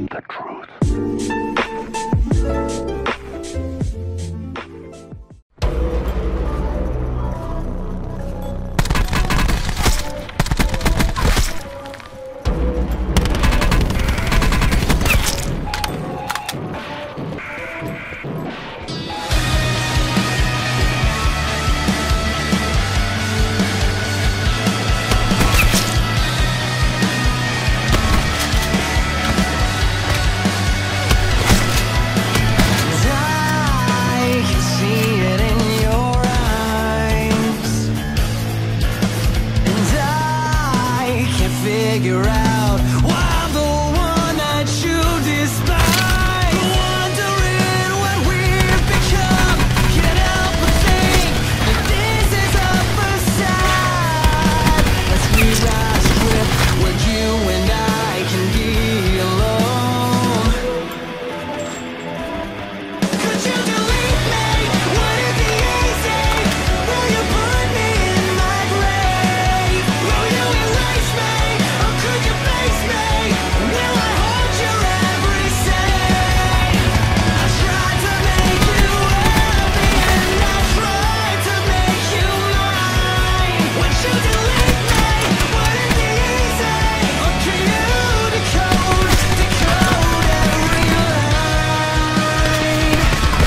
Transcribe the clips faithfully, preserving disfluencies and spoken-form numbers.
find the truth. Figure out why I'm the one that you despise. Wondering what we've become. Can't help but think that this is a facade. Let's rewrite a script where you and I can be alone. Could you delete me? Would it be easy? Will you put me in my grave? Will you erase me? Could you face me? Will I hold your every say? I tried to make you happy and I tried to make you mine. Would you delete me? Would it be easy? Or can you decode, decode every line?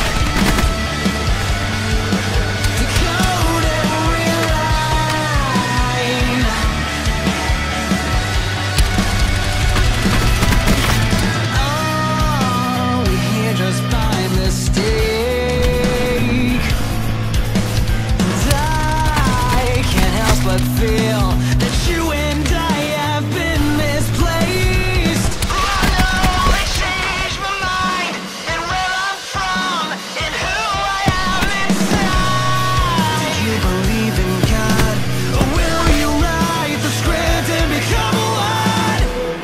Decode every line. Oh, we're here just by mistake. And I can't help but feel that you and I have been misplaced. I know I changed my mind and where I'm from and who I am inside. Do you believe in God? Or will you write the script and become one?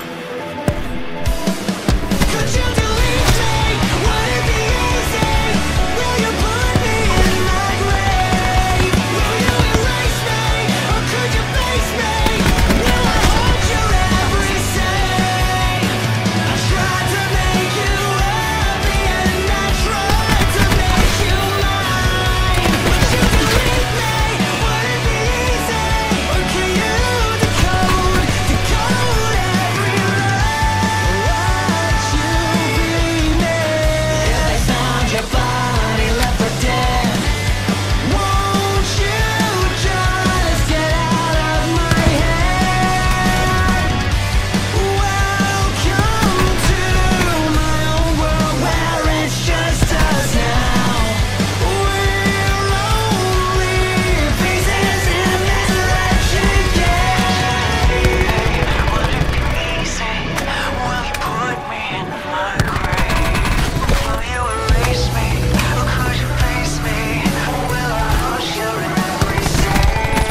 Could you delete me? Would it be easy? Will you put me in my grave? Will you erase me? Or could you face me? Will I hold your every say? I tried to make you happy and I tried to make you mine. Would you delete me? Would it be easy? Or can you decode, decode every line? Would you be me? If they found your body left for dead, won't you just get out of my head? Welcome to my own world where it's just us now. We're only pieces in this wretched game. Would it be easy? Will you put me in my grave? Will you erase me? Or could you face me? Will I hold your every say?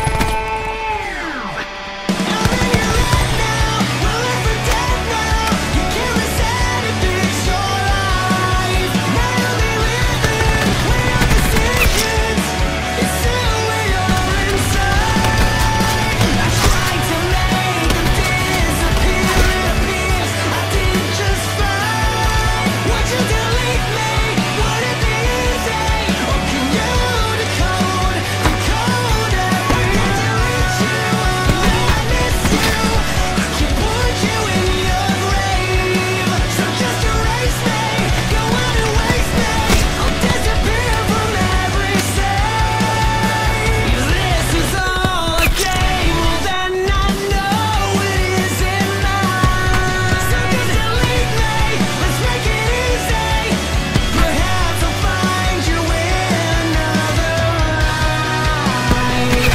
I'm in your head now. We're left for dead now. You can't reset it, fix your life. Now you'll be living with your decisions. It's still where you're inside. I tried to make them disappear. It appears I did just fine. Would you delete me? Would it be easy? Or can you decode, decode every delete you? I miss you. I can't put you in your grave. So just erase me. Go out and waste me. I'll disappear from every save. This is all a game. Well then I know it isn't mine. So just delete me. Let's make it easy. Perhaps I'll find you in another life.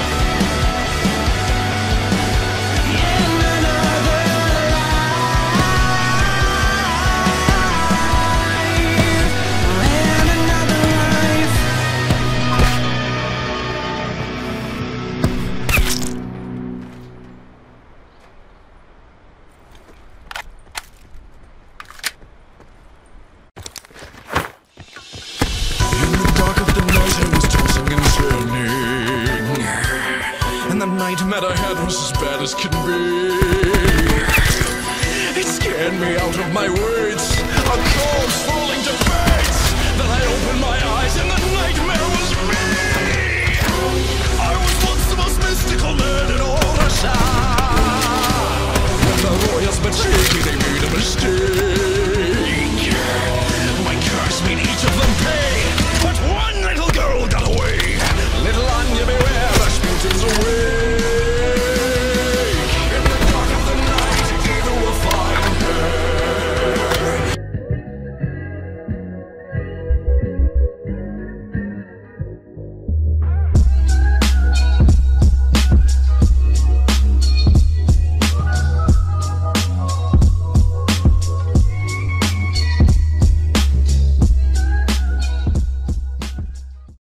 In another life. In another life. In the dark of the night I was tossing and turning, and the nightmare I had was as bad as can be. It scared me out of my wits. A corpse for